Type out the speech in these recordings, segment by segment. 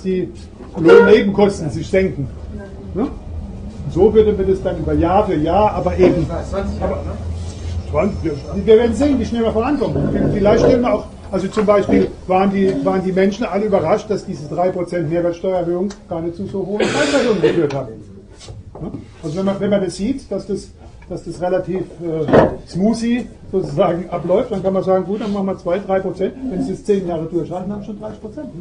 die Lohnnebenkosten sich senken. Ne? So würde man das dann über Jahr für Jahr, aber eben. 20 Jahre, ne? Wir werden sehen, wie schnell wir vorankommen. Vielleicht stellen wir auch, also zum Beispiel waren die Menschen alle überrascht, dass diese 3% Mehrwertsteuererhöhung gar nicht zu so hohen Preiserhöhungen geführt hat. Also wenn man das sieht, dass das relativ smoothie sozusagen abläuft, dann kann man sagen, gut, dann machen wir 2-3%. Wenn Sie es 10 Jahre durchhalten, haben wir schon 30%.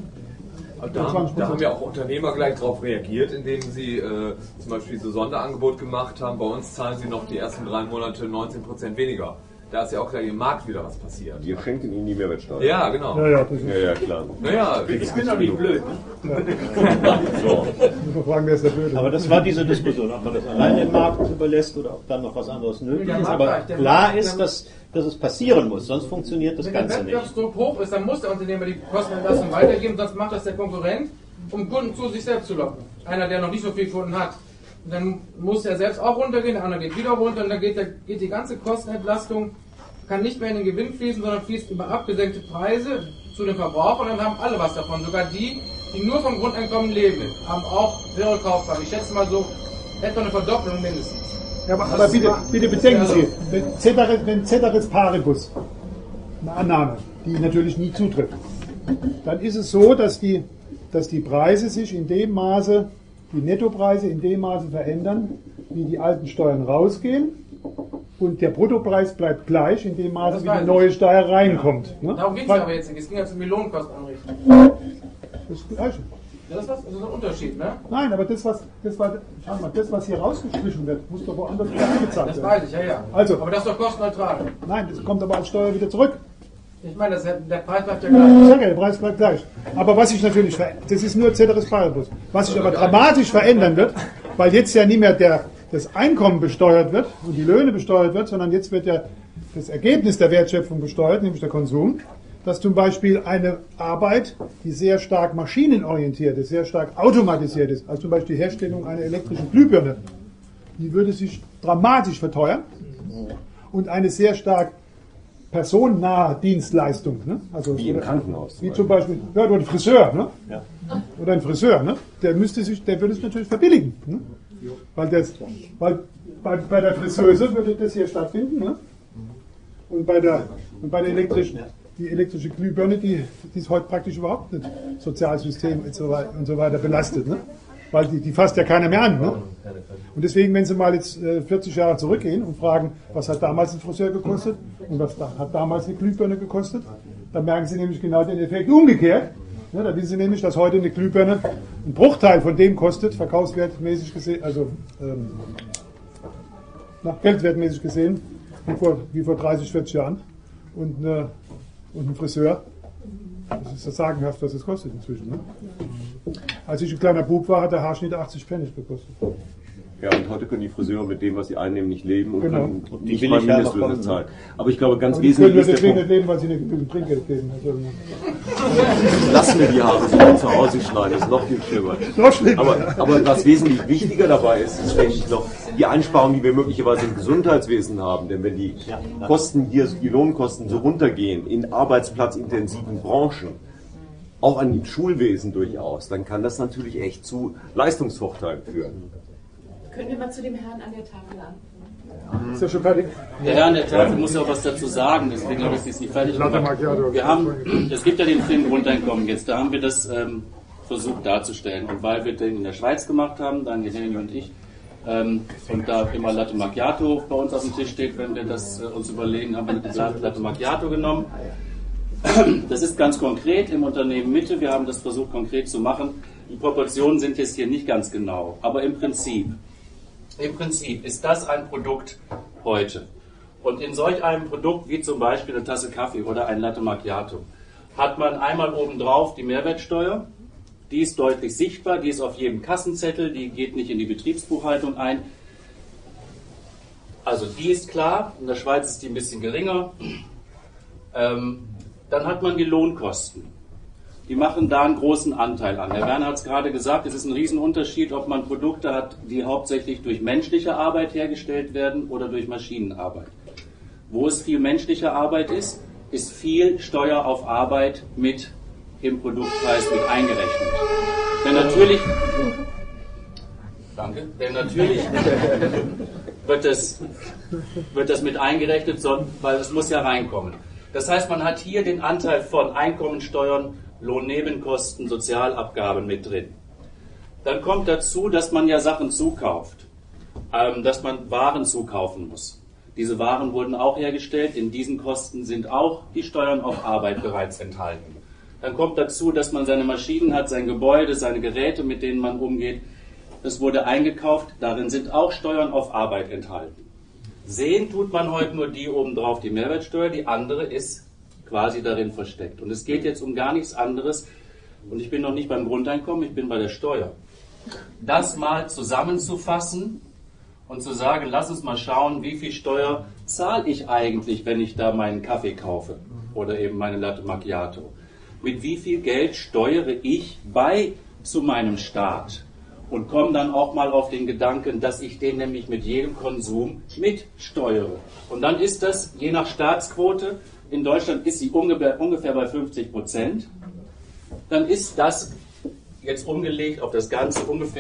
Da haben ja auch Unternehmer gleich darauf reagiert, indem sie zum Beispiel so Sonderangebot gemacht haben. Bei uns zahlen sie noch die ersten 3 Monate 19% weniger. Da ist ja auch gleich im Markt wieder was passiert. Wir schenken ihnen die Mehrwertsteuer. Ja, genau. Ja, das ist Ja, klar. Naja, ich bin doch nicht blöd. So. muss man fragen, wer ist der Blöde. Aber das war diese Diskussion, ob man das allein dem Markt überlässt oder ob dann noch was anderes nötig ist. Aber klar ist, dass es passieren muss, sonst funktioniert das Ganze nicht. Wenn der Wettbewerbsdruck hoch ist, dann muss der Unternehmer die Kostenentlastung weitergeben, sonst macht das der Konkurrent, um Kunden zu sich selbst zu locken. Einer, der noch nicht so viele Kunden hat. Und dann muss er selbst auch runtergehen, der andere geht wieder runter und dann geht die ganze Kostenentlastung, kann nicht mehr in den Gewinn fließen, sondern fließt über abgesenkte Preise zu den Verbrauchern und dann haben alle was davon. Sogar die nur vom Grundeinkommen leben, haben auch höhere Kaufkraft. Ich schätze mal so etwa eine Verdopplung mindestens. Ja, aber bitte bedenken Sie, wenn Ceteris Paribus, eine Annahme, die natürlich nie zutrifft, dann ist es so, dass die Preise sich in dem Maße, die Nettopreise in dem Maße verändern, wie die alten Steuern rausgehen und der Bruttopreis bleibt gleich in dem Maße, wie die neue Steuer reinkommt. Ja. Ne? Darum geht es aber jetzt nicht, es ging ja um die Lohnkostenanrichtung. Das ist das Gleiche. Ja, das ist ein Unterschied, ne? Nein, aber das, was hier rausgestrichen wird, muss doch woanders wieder eingezahlt werden. Das weiß ich, ja. Also, aber das ist doch kostenneutral. Nein, das kommt aber als Steuer wieder zurück. Ich meine, der Preis bleibt ja gleich. Ich sage ja, der Preis bleibt gleich. Aber was sich natürlich verändert, das ist nur Ceteris Paribus, was sich aber dramatisch verändern wird, weil jetzt ja nicht mehr das Einkommen besteuert wird und die Löhne besteuert wird, sondern jetzt wird ja das Ergebnis der Wertschöpfung besteuert, nämlich der Konsum, dass zum Beispiel eine Arbeit, die sehr stark maschinenorientiert ist, sehr stark automatisiert ist, also zum Beispiel die Herstellung einer elektrischen Glühbirne, die würde sich dramatisch verteuern und eine sehr stark personennahe Dienstleistung, ne? Also wie im Krankenhaus. Wie zum Beispiel, ja, oder ein Friseur, ne? Ja. Oder ein Friseur, ne? Der würde es natürlich verbilligen, ne? Weil bei der Friseuse würde das hier stattfinden, ne? Und bei der die elektrische Glühbirne, die ist heute praktisch überhaupt nicht Sozialsystem und so weiter belastet, ne? Weil die fasst ja keiner mehr an, ne? Und deswegen, wenn Sie mal jetzt 40 Jahre zurückgehen und fragen, was hat damals ein Friseur gekostet und was hat damals eine Glühbirne gekostet, dann merken Sie nämlich genau den Effekt umgekehrt. Ja, da wissen Sie nämlich, dass heute eine Glühbirne einen Bruchteil von dem kostet, verkaufswertmäßig gesehen, also geldwertmäßig gesehen, wie vor 30, 40 Jahren. Und ein Friseur, das ist ja sagenhaft, was es kostet inzwischen. Ne? Als ich ein kleiner Bub war, hat der Haarschnitt 80 Pfennig gekostet. Ja, und heute können die Friseure mit dem, was sie einnehmen, nicht leben und können und nicht mal Mindestlöhne zahlen. Aber ich glaube, ganz die wesentlich können ist der deswegen Punkt. nicht leben, weil sie nicht genügend Trinkgeld geben. Also, Lassen wir die Haare so zu Hause schneiden, das ist noch viel schlimmer. noch schlimmer. Aber was wesentlich wichtiger dabei ist, ist, denke ich, noch die Einsparungen, die wir möglicherweise im Gesundheitswesen haben. Denn wenn die Kosten hier, die Lohnkosten so runtergehen in arbeitsplatzintensiven Branchen, auch an dem Schulwesen durchaus, dann kann das natürlich echt zu Leistungsvorteilen führen. Können wir mal zu dem Herrn an der Tafel anfangen? Ist ja schon fertig? Der Herr an der Tafel muss ja auch was dazu sagen, deswegen glaube ich, sie ist nicht fertig. Es gibt ja den Film Grundeinkommen jetzt, da haben wir das versucht darzustellen. Und weil wir den in der Schweiz gemacht haben, Daniel Henning und ich, und da immer Latte Macchiato bei uns auf dem Tisch steht, wenn wir das uns überlegen, haben wir eine Latte Macchiato genommen. Das ist ganz konkret im Unternehmen Mitte, wir haben das versucht konkret zu machen. Die Proportionen sind jetzt hier nicht ganz genau, aber im Prinzip ist das ein Produkt heute. Und in solch einem Produkt wie zum Beispiel eine Tasse Kaffee oder ein Latte Macchiato hat man einmal obendrauf die Mehrwertsteuer. Die ist deutlich sichtbar, die ist auf jedem Kassenzettel, die geht nicht in die Betriebsbuchhaltung ein. Also die ist klar, in der Schweiz ist die ein bisschen geringer. Dann hat man die Lohnkosten. Die machen da einen großen Anteil an. Herr Werner hat es gerade gesagt, es ist ein Riesenunterschied, ob man Produkte hat, die hauptsächlich durch menschliche Arbeit hergestellt werden oder durch Maschinenarbeit. Wo es viel menschliche Arbeit ist viel Steuer auf Arbeit mit im Produktpreis mit eingerechnet. Denn natürlich wird das mit eingerechnet, weil es muss ja reinkommen. Das heißt, man hat hier den Anteil von Einkommensteuern, Lohnnebenkosten, Sozialabgaben mit drin. Dann kommt dazu, dass man ja Sachen zukauft, dass man Waren zukaufen muss. Diese Waren wurden auch hergestellt, in diesen Kosten sind auch die Steuern auf Arbeit bereits enthalten. Dann kommt dazu, dass man seine Maschinen hat, sein Gebäude, seine Geräte, mit denen man umgeht. Das wurde eingekauft, darin sind auch Steuern auf Arbeit enthalten. Sehen tut man heute nur die obendrauf, die Mehrwertsteuer, die andere ist quasi darin versteckt. Und es geht jetzt um gar nichts anderes, und ich bin noch nicht beim Grundeinkommen, ich bin bei der Steuer. Das mal zusammenzufassen und zu sagen, lass uns mal schauen, wie viel Steuer zahle ich eigentlich, wenn ich da meinen Kaffee kaufe oder eben meine Latte Macchiato. Mit wie viel Geld steuere ich bei zu meinem Staat? Und komme dann auch mal auf den Gedanken, dass ich den nämlich mit jedem Konsum mitsteuere. Und dann ist das, je nach Staatsquote, in Deutschland ist sie ungefähr bei 50%, dann ist das jetzt umgelegt auf das Ganze ungefähr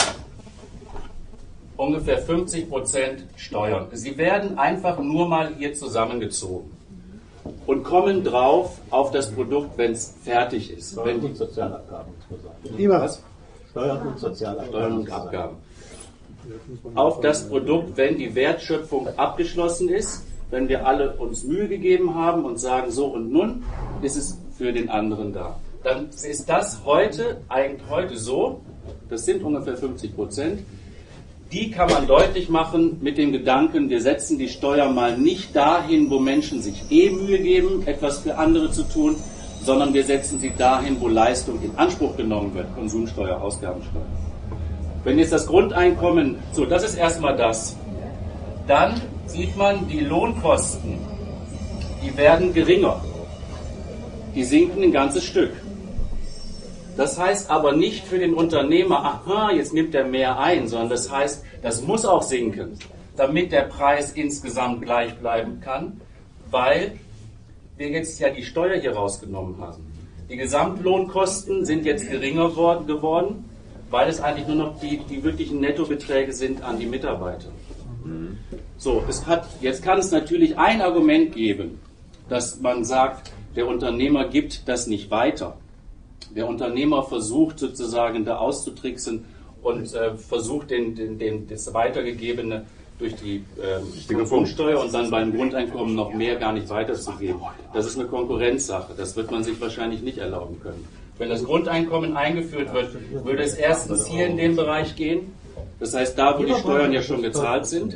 50% Steuern. Sie werden einfach nur mal hier zusammengezogen und kommen drauf auf das Produkt, wenn es fertig ist. Steuern und Sozialabgaben, muss man sagen. Immer was? Steuern und Sozialabgaben. Steuern und Abgaben. Auf das Produkt, wenn die Wertschöpfung abgeschlossen ist, wenn wir alle uns Mühe gegeben haben und sagen, so und nun ist es für den anderen da. Dann ist das eigentlich heute so, das sind ungefähr 50%, die kann man deutlich machen mit dem Gedanken, wir setzen die Steuer mal nicht dahin, wo Menschen sich Mühe geben, etwas für andere zu tun, sondern wir setzen sie dahin, wo Leistung in Anspruch genommen wird, Konsumsteuer, Ausgabensteuer. Wenn jetzt das Grundeinkommen, so, das ist erstmal das, dann sieht man, die Lohnkosten, die werden geringer, die sinken ein ganzes Stück. Das heißt aber nicht für den Unternehmer, aha, jetzt nimmt er mehr ein, sondern das heißt, das muss auch sinken, damit der Preis insgesamt gleich bleiben kann, weil wir jetzt ja die Steuer hier rausgenommen haben. Die Gesamtlohnkosten sind jetzt geringer geworden, weil es eigentlich nur noch die wirklichen Nettobeträge sind an die Mitarbeiter. So, jetzt kann es natürlich ein Argument geben, dass man sagt, der Unternehmer gibt das nicht weiter. Der Unternehmer versucht sozusagen da auszutricksen und versucht das Weitergegebene durch die Konsumsteuer und dann beim Grundeinkommen noch mehr gar nicht weiterzugeben. Das ist eine Konkurrenzsache. Das wird man sich wahrscheinlich nicht erlauben können. Wenn das Grundeinkommen eingeführt wird, würde es erstens hier in den Bereich gehen. Das heißt, da, wo die Steuern ja schon gezahlt sind.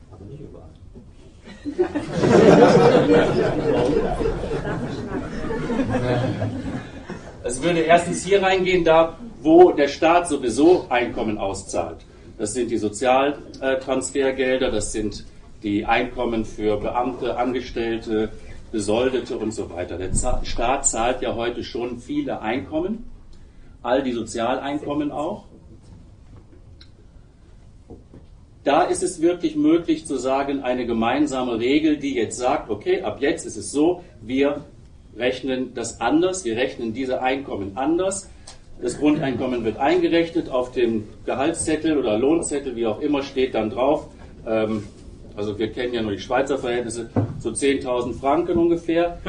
Es würde erstens hier reingehen, da, wo der Staat sowieso Einkommen auszahlt. Das sind die Sozialtransfergelder, das sind die Einkommen für Beamte, Angestellte, Besoldete und so weiter. Der Staat zahlt ja heute schon viele Einkommen, all die Sozialeinkommen auch. Da ist es wirklich möglich zu sagen, eine gemeinsame Regel, die jetzt sagt, okay, ab jetzt ist es so, wir rechnen das anders, wir rechnen diese Einkommen anders. Das Grundeinkommen wird eingerechnet auf dem Gehaltszettel oder Lohnzettel, wie auch immer, steht dann drauf. Also wir kennen ja nur die Schweizer Verhältnisse, so 10.000 Franken ungefähr.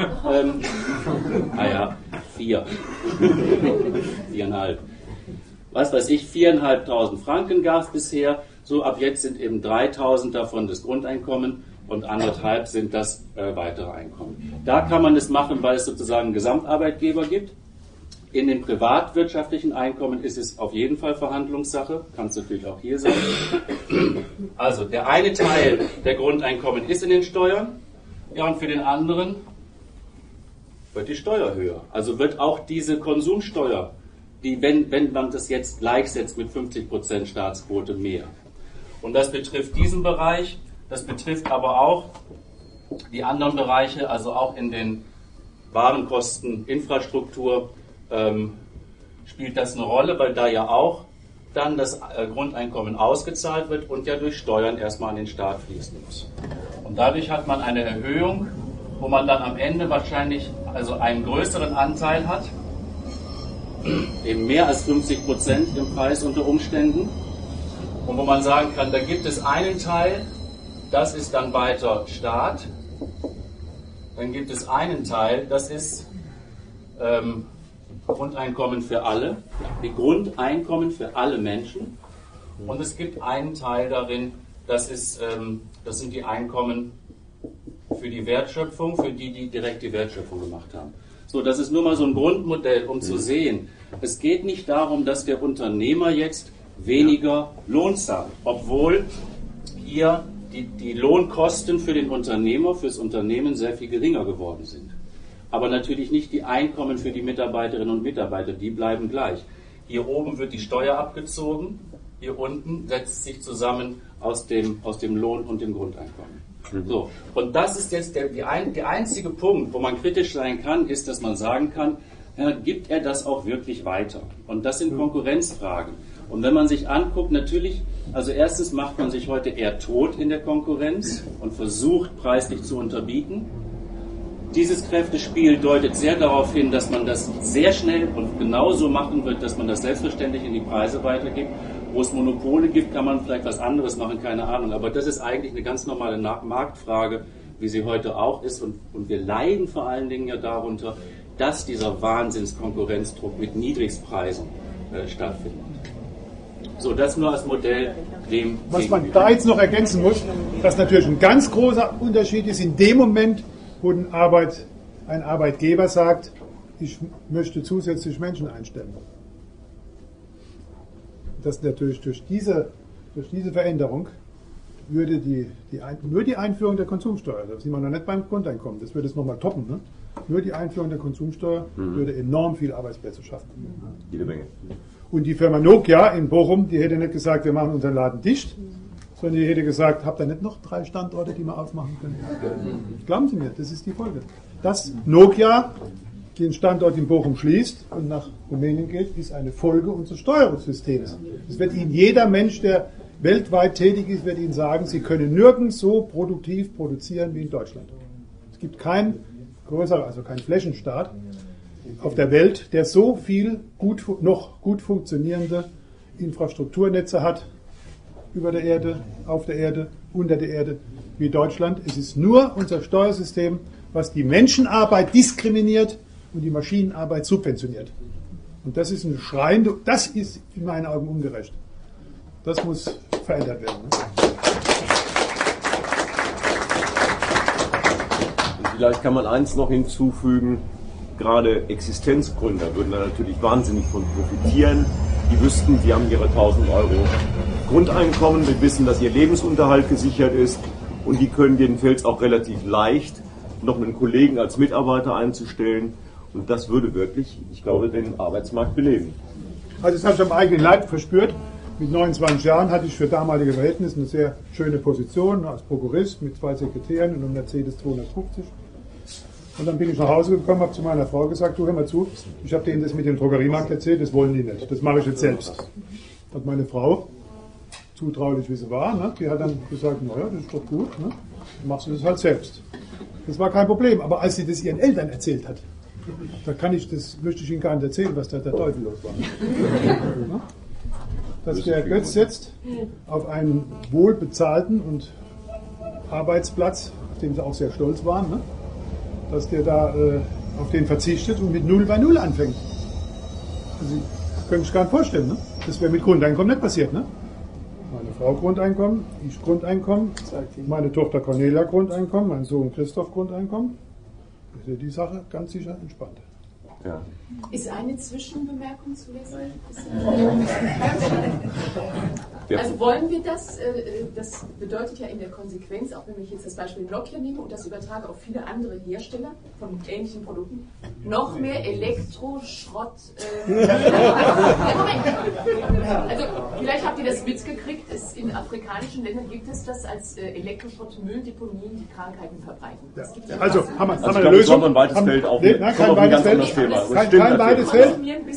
4,5. Was weiß ich, 4.500 Franken gab es bisher. So ab jetzt sind eben 3.000 davon das Grundeinkommen und 1,5 sind das weitere Einkommen. Da kann man das machen, weil es sozusagen einen Gesamtarbeitgeber gibt. In den privatwirtschaftlichen Einkommen ist es auf jeden Fall Verhandlungssache, kann es natürlich auch hier sein. Also der eine Teil der Grundeinkommen ist in den Steuern, ja, und für den anderen wird die Steuer höher. Also wird auch diese Konsumsteuer, die, wenn man das jetzt gleichsetzt mit 50% Staatsquote, mehr. Und das betrifft diesen Bereich, das betrifft aber auch die anderen Bereiche, also auch in den Warenkosten, Infrastruktur, spielt das eine Rolle, weil da ja auch dann das Grundeinkommen ausgezahlt wird und ja durch Steuern erstmal an den Staat fließen muss. Und dadurch hat man eine Erhöhung, wo man dann am Ende wahrscheinlich also einen größeren Anteil hat eben mehr als 50% im Preis unter Umständen. Und wo man sagen kann, da gibt es einen Teil, das ist dann weiter Staat. Dann gibt es einen Teil, das ist Grundeinkommen für alle, die Grundeinkommen für alle Menschen. Und es gibt einen Teil darin, das sind die Einkommen für die Wertschöpfung, für die, die direkt die Wertschöpfung gemacht haben. So, das ist nur mal so ein Grundmodell, um zu sehen, es geht nicht darum, dass der Unternehmer jetzt weniger Lohn zahlt, obwohl hier die Lohnkosten für den Unternehmer, fürs Unternehmen sehr viel geringer geworden sind. Aber natürlich nicht die Einkommen für die Mitarbeiterinnen und Mitarbeiter, die bleiben gleich. Hier oben wird die Steuer abgezogen, hier unten setzt sich zusammen aus dem Lohn und dem Grundeinkommen. So. Und das ist jetzt der einzige Punkt, wo man kritisch sein kann, ist, dass man sagen kann, ja, gibt er das auch wirklich weiter? Und das sind Konkurrenzfragen. Und wenn man sich anguckt, natürlich, also erstens macht man sich heute eher tot in der Konkurrenz und versucht preislich zu unterbieten. Dieses Kräftespiel deutet sehr darauf hin, dass man das sehr schnell und genauso machen wird, dass man das selbstverständlich in die Preise weitergibt. Wo es Monopole gibt, kann man vielleicht was anderes machen, keine Ahnung. Aber das ist eigentlich eine ganz normale Marktfrage, wie sie heute auch ist. Und wir leiden vor allen Dingen ja darunter, dass dieser Wahnsinnskonkurrenzdruck mit Niedrigstpreisen stattfindet. So, das nur als Modell dem. Was man da jetzt noch ergänzen muss, dass natürlich ein ganz großer Unterschied ist in dem Moment, wo ein Arbeitgeber sagt, ich möchte zusätzlich Menschen einstellen. Dass natürlich durch diese Veränderung würde nur die Einführung der Konsumsteuer, da sind wir noch nicht beim Grundeinkommen, das würde es nochmal toppen, ne? Nur die Einführung der Konsumsteuer würde enorm viele Arbeitsplätze schaffen. Jede Menge. Und die Firma Nokia in Bochum, die hätte nicht gesagt, wir machen unseren Laden dicht, sondern die hätte gesagt, habt ihr nicht noch 3 Standorte, die wir aufmachen können? Glauben Sie mir, das ist die Folge. Dass Nokia den Standort in Bochum schließt und nach Rumänien geht, ist eine Folge unseres Steuerungssystems. Das wird Ihnen jeder Mensch, der weltweit tätig ist, wird Ihnen sagen, Sie können nirgends so produktiv produzieren wie in Deutschland. Es gibt keinen größeren, also keinen Flächenstaat auf der Welt, der so viel noch gut funktionierende Infrastrukturnetze hat, über der Erde, auf der Erde, unter der Erde, wie Deutschland. Es ist nur unser Steuersystem, was die Menschenarbeit diskriminiert und die Maschinenarbeit subventioniert. Und das ist ein schreiende, das ist in meinen Augen ungerecht. Das muss verändert werden. Ne? Und vielleicht kann man eins noch hinzufügen, gerade Existenzgründer würden da natürlich wahnsinnig von profitieren. Die wüssten, sie haben ihre 1.000 Euro Grundeinkommen, wir wissen, dass ihr Lebensunterhalt gesichert ist und die können jedenfalls auch relativ leicht noch einen Kollegen als Mitarbeiter einzustellen. Und das würde wirklich, ich glaube, den Arbeitsmarkt beleben. Also das habe ich am eigenen Leib verspürt. Mit 29 Jahren hatte ich für damalige Verhältnisse eine sehr schöne Position als Prokurist mit 2 Sekretären und einem Mercedes 250. Und dann bin ich nach Hause gekommen, habe zu meiner Frau gesagt, du hör mal zu, ich habe denen das mit dem Drogeriemarkt erzählt, das wollen die nicht, das mache ich jetzt selbst. Hat meine Frau, zutraulich wie sie war, ne, die hat dann gesagt, naja, das ist doch gut, ne, dann machst du das halt selbst. Das war kein Problem, aber als sie das ihren Eltern erzählt hat, da möchte ich Ihnen gar nicht erzählen, was da der Teufel los war. Dass der Götz jetzt auf einen wohlbezahlten und Arbeitsplatz, auf dem sie auch sehr stolz waren, ne, dass der da auf den verzichtet und mit 0 bei 0 anfängt. Also, das könnte ich gar nicht vorstellen. Ne? Das wäre mit Grundeinkommen nicht passiert. Ne? Meine Frau Grundeinkommen, ich Grundeinkommen, meine Tochter Cornelia Grundeinkommen, mein Sohn Christoph Grundeinkommen. Das ist die Sache ganz sicher entspannt. Ja. Ist eine Zwischenbemerkung zu lesen? Also wollen wir das? Das bedeutet ja in der Konsequenz, auch wenn ich jetzt das Beispiel Nokia nehme und das übertrage auf viele andere Hersteller von ähnlichen Produkten, noch mehr Elektroschrott. Also vielleicht habt ihr das mitgekriegt, in afrikanischen Ländern gibt es das als Elektroschrottmülldeponien, die Krankheiten verbreiten. Das gibt also haben wir eine Lösung? Ein weites Feld auf, kein weites Feld. Kein weites Feld.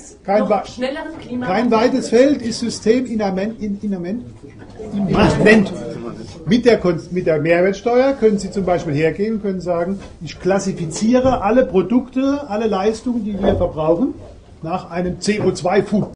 Kein weites Feld ist systemimmanent. Mit der Mehrwertsteuer können Sie zum Beispiel hergehen und können sagen, ich klassifiziere alle Produkte, alle Leistungen, die wir verbrauchen, nach einem CO2-Footprint.